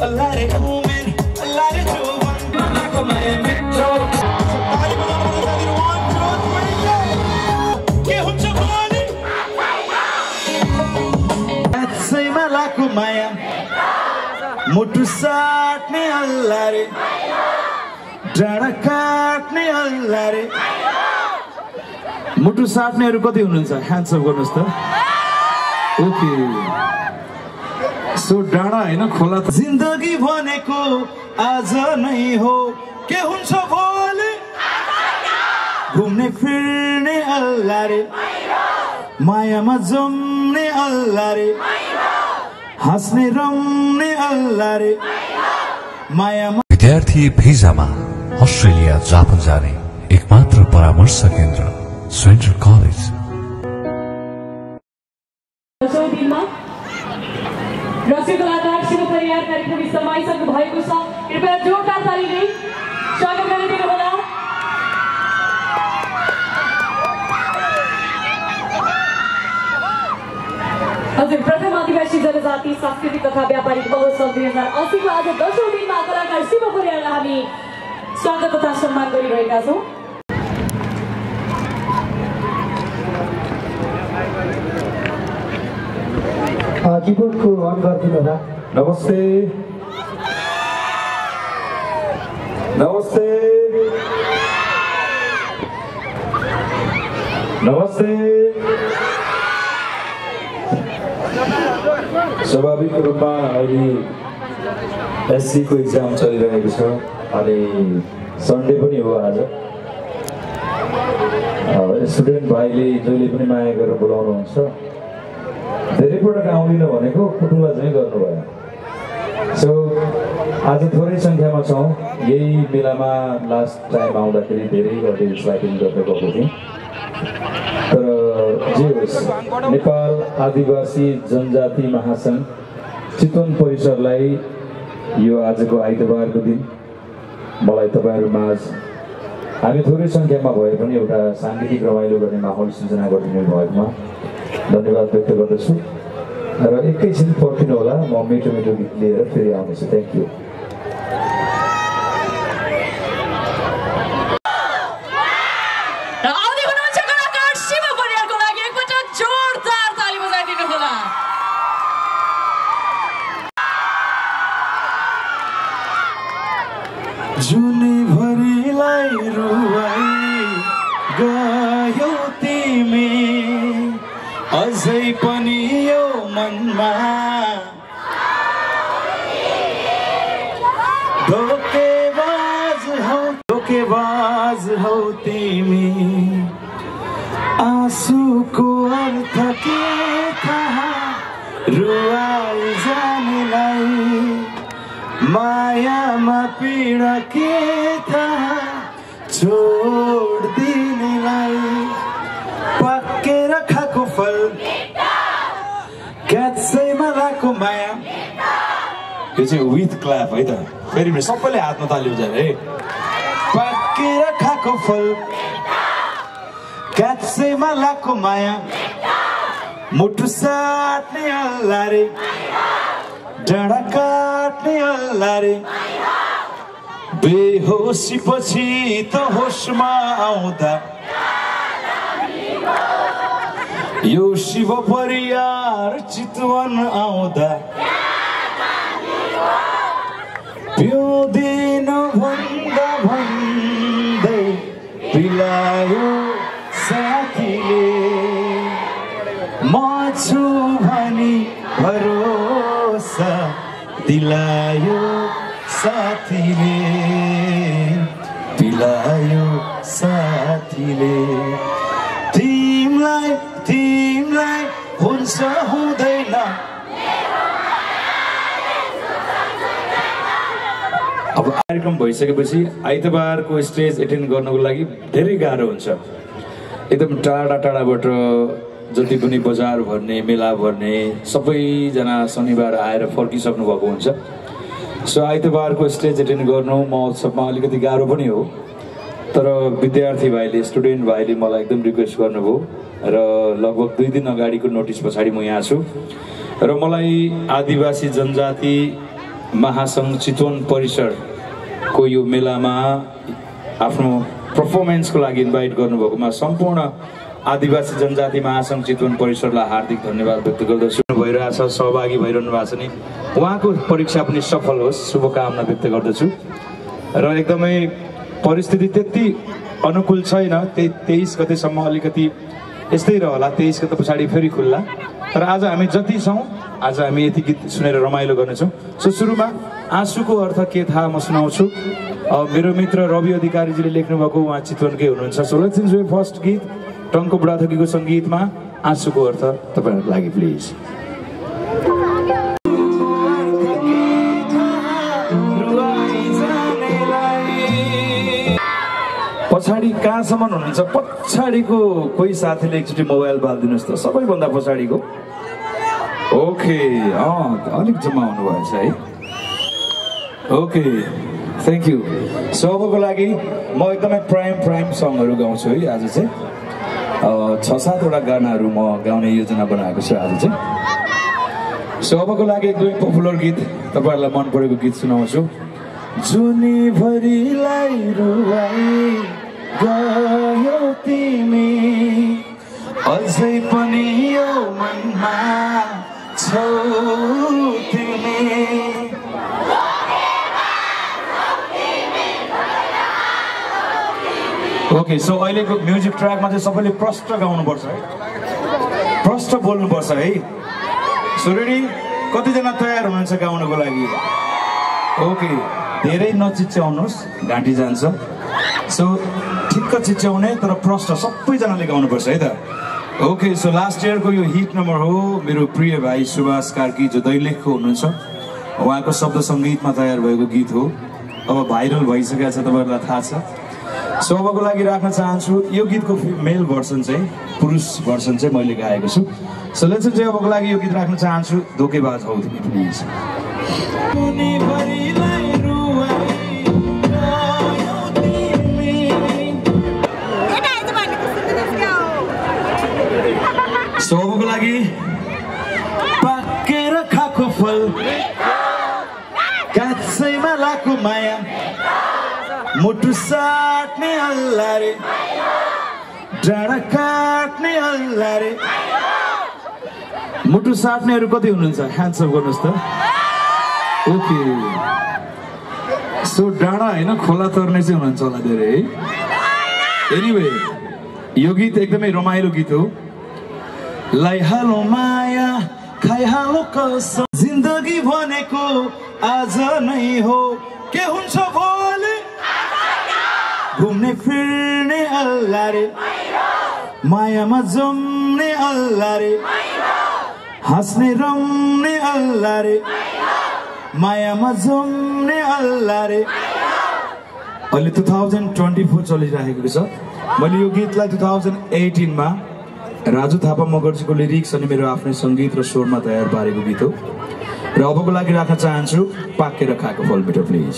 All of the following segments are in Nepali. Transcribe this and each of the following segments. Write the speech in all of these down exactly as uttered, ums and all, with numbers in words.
अल्लाह रे उमेर अल्लाह रे जोवन मायाको माया मिठो ताली बजाउनु पर्छ साथीहरु के हुन्छ भोलि सैमा लाखो माया मुटु साट्ने अल्लाह रे डाँडा काट्ने अल्लाह रे मुटु साट्नेहरु कति हुनुहुन्छ ह्यान्ड्स अप गर्नुस् त ओके सो डाँडा हैन खोला त जिन्दगी भनेको आज नै हो के हुन्छ भोलि घुम्ने फिर्ने अल्लाह रे मायामा जम्ने अल्लाह रे हाँस्ने रम्ने अल्लाह रे मायामा विद्यार्थी भिजामा अस्ट्रेलिया जापान जाने एकमात्र परामर्श केन्द्र सेन्ट्रल कलेज रसिक कलाकार शिव परियार कार्यक्रम समाइसक्नु भएको छ कृपया जोरदार तालीले स्वागत गरिदिनु होला हजुर प्रथम आदिवासी जनजाति सांस्कृतिक तथा व्यापारिक महोत्सव दुई हजार अस्सी को आज दशौं दिनमा कलाकार शिव परियारलाई हामी स्वागत तथा सम्मान गरिरहेका छौं कीबोर्ड को अन गरिदिनु होला नमस्ते नमस्ते नमस्ते स्वाभाविक रूपमा अहिले एससी को एक्जाम चलिरहेको छ अनि सन्डे पनि हो आज स्टुडेन्ट भाइले जहिले पनि माया गरेर बोलाउनुहुन्छ धेरै पटक आउँदिन भनेको कुटुम्बा चाहिँ गर्नुभयो सो आज थोरै सङ्ख्यामा छौँ यही मेलामा लास्ट टाइम आउँदाखेरि धेरै अर्टिस्ट राइटिङ गर्दै गएको थिएँ तर जे होस् नेपाल आदिवासी जनजाति महासङ्घ चितवन परिसरलाई यो आजको आइतबारको दिन मलाई तपाईँहरू माझ हामी थोरै सङ्ख्यामा भए पनि एउटा साङ्गीतिक रमाइलो गर्ने माहौल सृजना गरिदिनु भएकोमा धन्यवाद व्यक्त गर्दछु र एकैछिन पर्खिनु होला म मिठो मिठो गीत लिएर फेरि आउनेछु थ्याङ्क यू जुनी भरिलाई रुवाई गयो तिमी अझै पनि यो मनमा धोकेबाज हौ धोकेबाज हौ तिमी आँसुको अर्थ के थाहा रुवाई जानेलाई मायामा पीडा के थाहा छोड दिनेलाई पक्केर खाएको फल क्याचैमा लाको माया यो चाहिँ विथ क्ल्याप है त फेरि सबैले हातमा ताली बजाएर है पक्केर खाएको फल क्याचैमा लाको माया मुटु साट्ने अल्लाह रे डाँडा काट्ने अल्लाह रे बेहोसी पछि त होसमा आउँदा यो शिव परियार चितवन आउँदा पिउँदिनु भन्दा भन्दै पिलायो साथीले म छु भनी भरोसा दिलायो साथीले पिलायो साथीले तिमलाई तिमलाई हुन्छ हुँदैन अब कार्यक्रम भइसकेपछि आइतबारको स्टेज एटेन्ड गर्नको लागि धेरै गाह्रो हुन्छ एकदम टाढा टाढाबाट जति पनि बजार भर्ने मेला भर्ने सबैजना शनिबार आएर फर्किसक्नु भएको हुन्छ सो आइतबारको स्टेज एटेन्ड गर्नु महोत्सवमा अलिकति गाह्रो पनि हो तर विद्यार्थी भाइले स्टुडेन्ट भाइले मलाई एकदम रिक्वेस्ट गर्नुभयो र लगभग दुई दिन अगाडिको नोटिस पछाडि म यहाँ छु र मलाई आदिवासी जनजाति महासङ्घ चितवन परिसरको यो मेलामा आफ्नो पर्फर्मेन्सको लागि इन्भाइट गर्नुभएकोमा सम्पूर्ण आदिवासी जनजाति महासङ्घ चितवन परिसरलाई हार्दिक धन्यवाद व्यक्त गर्दछु। भइरहेछ सहभागी भइरहनु भएको छ नि उहाँको परीक्षा पनि सफल होस् शुभकामना व्यक्त गर्दछु। र एकदमै परिस्थिति त्यति अनुकूल छैन, त्यही तेइस गतेसम्म अलिकति यस्तै रहला, तेइस गते पछाडि फेरि खुल्ला। तर आज हामी जति छौँ आज हामी यति गीत सुनेर रमाइलो गर्नेछौँ। सो सुरुमा आँसुको अर्थ के थाहा म सुनाउँछु। मेरो मित्र रवि अधिकारीजीले लेख्नुभएको उहाँ चितवनकै हुनुहुन्छ। सो लेट्स इन्जोय फर्स्ट गीत टङ्को बुढाथोकीको सङ्गीतमा आँसुको अर्थ तपाईँहरूको लागि प्लिज। पछाडि कहाँसम्म हुनुहुन्छ? पछाडिको कोही साथीले एकचोटि मोबाइल बालिदिनुहोस् त, सबैभन्दा पछाडिको। ओके, अँ अलिक जम्मा हुनुभएछ है। Okay, thank you. सो अबको लागि म एकदमै प्राइम प्राइम सङहरू गाउँछु है आज चाहिँ। छ सातवटा गानाहरू म गाउने योजना बनाएको छु आज चाहिँ। सो अबको लागि एकदमै पपुलर गीत तपाईँहरूलाई मन परेको गीत सुनाउँछु। जुनीभरिलाई रुवाई गयो तिमी अझै पनि यो मनमा छौ तिमी। ओके, सो अहिलेको म्युजिक ट्र्याकमा चाहिँ सबैले प्रष्ट गाउनुपर्छ है, प्रष्ट बोल्नुपर्छ है। So ready? कतिजना तयार हुनुहुन्छ गाउनको लागि? ओके, धेरै नचिच्याउनुहोस्, घाँटी जान्छ। सो ठिक्क चिच्याउने तर प्रष्ट सबैजनाले गाउनुपर्छ है त। ओके, सो लास्ट इयरको यो हिट नम्बर हो मेरो प्रिय भाइ सुभाष कार्की जो दैलेखको हुनुहुन्छ, उहाँको शब्द सङ्गीतमा तयार भएको गीत हो। अब भाइरल भइसकेको छ, तपाईँहरूलाई थाहा छ। सो अबको लागि राख्न चाहन्छु यो गीतको मेल भर्सन चाहिँ पुरुष भर्सन चाहिँ मैले गाएको छु। सो लेट्स चाहिँ अबको लागि यो गीत राख्न चाहन्छु धोकेबाज हौ तिमी प्लिज। सो अबको लागि पाकेर खाएको फल काँचैमा लाको माया मुटु साट्ने हल्ला रे डाँडा काट्ने हल्ला रे। मुटु साट्नेहरू कति हुनुहुन्छ? ह्यान्ड्सअप गर्नुहोस् त। ओके, सो डाँडा होइन खोला तर्ने चाहिँ हुनुहुन्छ होला धेरै है। एनिवे यो गीत एकदमै रमाइलो गीत हो। लैहालो माया खाइहालो कसम जिन्दगी भनेको आज नै हो के हुन्छ भोलि घुम्ने फिर्ने अल्ला रे मायामा जम्ने अल्ला रे हाँस्ने रम्ने अल्ला रे मायामा जम्ने अल्ला रे। अहिले टु थाउजन्ड ट्वेन्टी फोर चलिरहेको छ। मैले यो गीतलाई टु थाउजन्ड एटिनमा राजु थापा मगर्जीको लिरिक्स अनि मेरो आफ्नै सङ्गीत र स्वरमा तयार पारेको गीत हो। र अबको लागि राख्न चाहन्छु पाकेर खाएको फल मिठो प्लिज।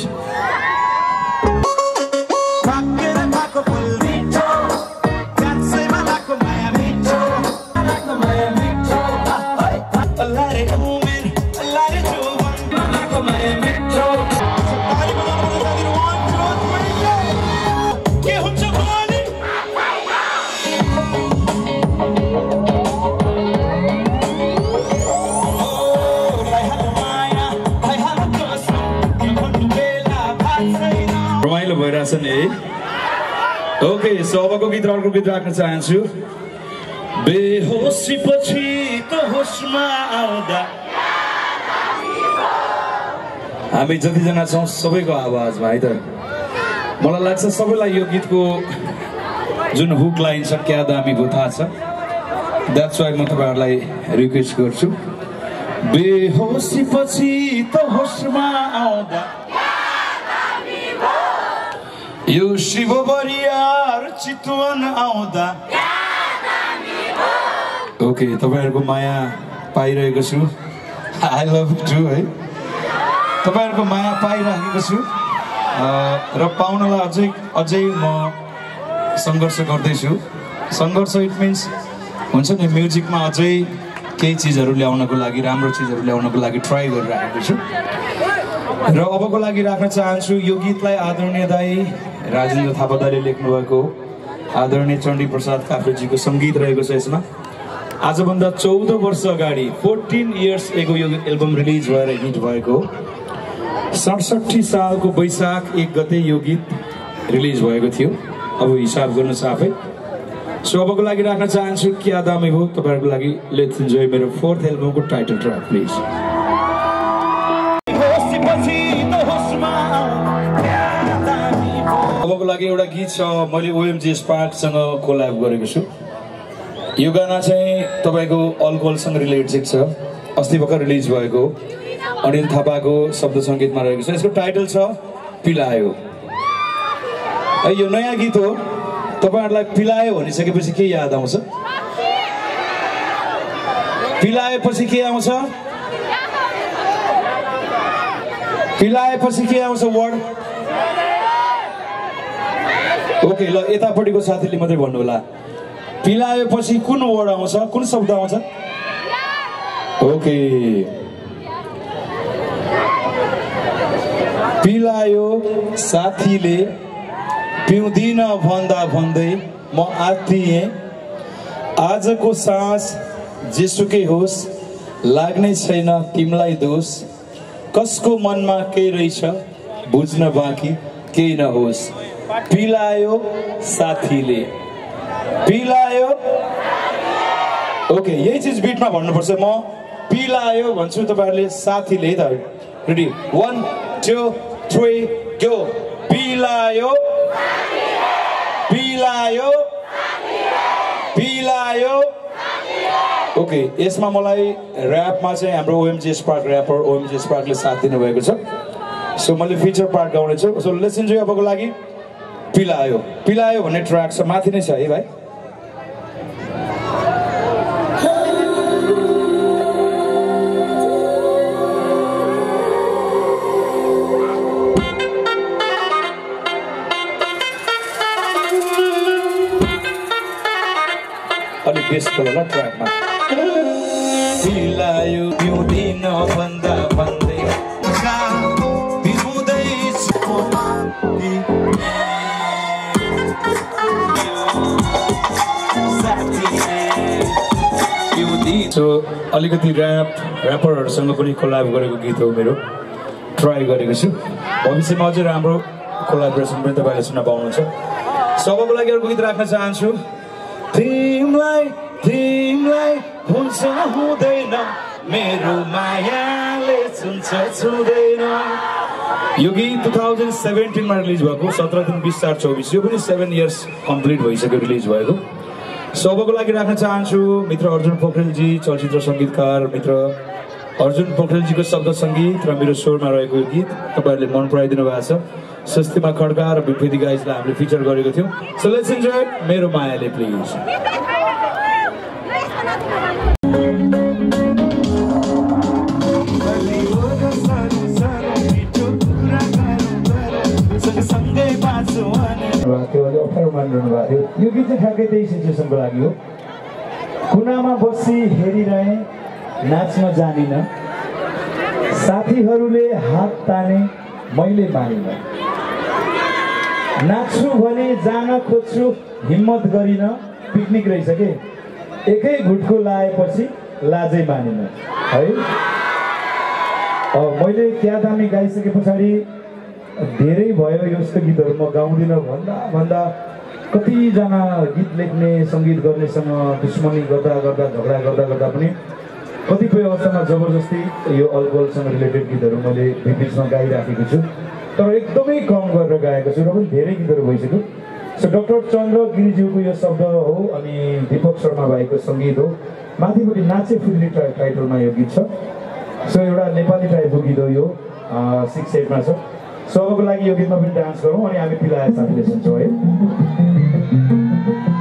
ओके, सो अबको गीत अर्को गीत राख्न चाहन्छु। बेहोसी पछि त होसमा आउँदा हामी जतिजना छौँ सबैको आवाजमा है त। मलाई लाग्छ सबैलाई यो गीतको जुन हुक लाइन छ क्या दामी हो थाहा छ। द्याट्स वाइ म तपाईँहरूलाई रिक्वेस्ट गर्छु। बेहोसी पछि त होसमा आउँदा यो शिव बरियार चितवन आउँदा। ओके, तपाईँहरूको माया पाइरहेको छु। आई लभ यु टु है। तपाईँहरूको माया पाइरहेको छु र पाउनलाई अझै अझै म सङ्घर्ष गर्दैछु। सङ्घर्ष इट मिन्स हुन्छ नि म्युजिकमा अझै केही चिजहरू ल्याउनको लागि राम्रो चिजहरू ल्याउनको लागि ट्राई गरिरहेको छु। र अबको लागि राख्न चाहन्छु यो गीतलाई आदरणीय दाई राजेन्द्र थापा दाइले लेख्नु भएको आदरणीय चण्डी प्रसाद काफ्रेजीको सङ्गीत रहेको छ यसमा। आजभन्दा चौध वर्ष अगाडि फोर्टिन इयर्स एगो यो एल्बम रिलिज भएर हिट भएको सडसठी सालको वैशाख एक गते यो गीत रिलिज भएको थियो। अब हिसाब गर्नुहोस् आफै। सो अबको लागि राख्न चाहन्छु क्या दामी हो तपाईँहरूको लागि लेट्स इन्जोय मेरो फोर्थ एल्बमको टाइटल ट्र्याक प्लिज। अबको लागि एउटा गीत छ मैले ओएमजी स्पार्कसँग कोल्याब गरेको छु। यो गाना चाहिँ तपाईँको अल्कोहलसँग रिलेटेड छ। अस्ति भर्खर रिलिज भएको अनिल थापाको शब्द सङ्गीतमा रहेको छ। यसको टाइटल छ पिलायो। यो नयाँ गीत हो। तपाईँहरूलाई पिलायो भनिसकेपछि के याद आउँछ? पिलाएपछि के आउँछ? पिलाएपछि के आउँछ वर्ड? ओके ल यतापट्टिको साथीले मात्रै भन्नु होला। पिलाएपछि कुन वर्ड आउँछ? कुन शब्द आउँछ? ओके पिलायो साथीले पिउँदिन भन्दा भन्दै म आत्तिएँ। आजको सास जेसुकै होस् लाग्ने छैन तिमीलाई दोष। कसको मनमा के रहेछ बुझ्न बाँकी केही नहोस्। पिलायो साथीले पिलायो। ओके यही चिज बिटमा भन्नुपर्छ। म पिलायो भन्छु तपाईँहरूले साथीले है त। Ready one two three go. पिलायो पिलायो पिलायो। ओके यसमा मलाई ऱ्यापमा चाहिँ हाम्रो ओएमजी स्पार्क ऱ्यापर ओएमजी स्पार्कले साथ दिनुभएको छ। सो मैले फिचर पार्ट गाउने छु। सो लेट्स इन्जोय अबको लागि पिलायो। पिलायो भन्ने ट्र्याक छ माथि नै छ है भाइ। अलिक बेस्ट होला ट्र्याकमा। पिलायो पिउँदिन भन्दा भन्दै सो अलिकति ऱ्याप ऱ्यापरहरूसँग पनि कोल्याब गरेको गीत हो मेरो। ट्राई गरेको छु। भविष्यमा अझै राम्रो कोल्याबोरेसन पनि तपाईँले सुन्न पाउनुहुन्छ। सबैको लागि अर्को गीत राख्न चाहन्छु। तिमीलाई तिमीलाई हुन्छ हुँदैन मेरो मायाले छुन्छ छुँदैन। यो गीत टु थाउजन्ड सेभेन्टिनमा रिलिज भएको सत्र दिन बिस चार चौबिस यो पनि सेभेन इयर्स कम्प्लिट भइसक्यो रिलिज भएको। सबैको लागि राख्न चाहन्छु मित्र अर्जुन पोखरेलजी चलचित्र सङ्गीतकार मित्र अर्जुन पोखरेलजीको शब्द सङ्गीत र मेरो स्वरमा रहेको यो गीत तपाईँहरूले मन पराइदिनु भएको छ। स्वस्तिमा खड्का र विभेदी गाइजलाई हामीले फिचर गरेको थियौँ। सो लेट्स इन्जोय मेरो मायाले प्लिज। अप्ठ्यारो मानिरहनु भएको थियो। यो गीत चाहिँ ठ्याक्कै त्यही सिचुएसनको लागि हो। कुनामा बसी हेरिरहे नाच्न जानिन साथीहरूले हात ताने मैले मानिन। नाच्छु भने जान खोज्छु हिम्मत गरिन। पिकनिक रहेछ के एकै घुटको लाएपछि लाजै मानिन है। मैले क्या दामी गाइसके पछाडि धेरै भयो यस्तो गीतहरू म गाउँदिनँ भन्दा भन्दा कतिजना गीत लेख्ने सङ्गीत गर्नेसँग दुश्मनी गर्दा गर्दा झगडा गर्दा गर्दा पनि कतिपय अवस्थामा जबरजस्ती यो अल्कोहलसँग रिलेटेड गीतहरू मैले बिचमा गाइराखेको छु। तर एकदमै कम गरेर गाएको छु र पनि धेरै गीतहरू भइसक्यो। सो डाक्टर चन्द्र गिरिज्यूको यो शब्द हो अनि दीपक शर्मा भाइको सङ्गीत हो। माथिपट्टि नाचे फुल्ने टाइटलमा यो गीत छ। सो एउटा नेपाली टाइपको गीत हो यो सिक्स एटमा छ। सबैको लागि यो गीतमा पनि डान्स गरौँ अनि हामी पिलाएर साथीले सुन्छौँ है।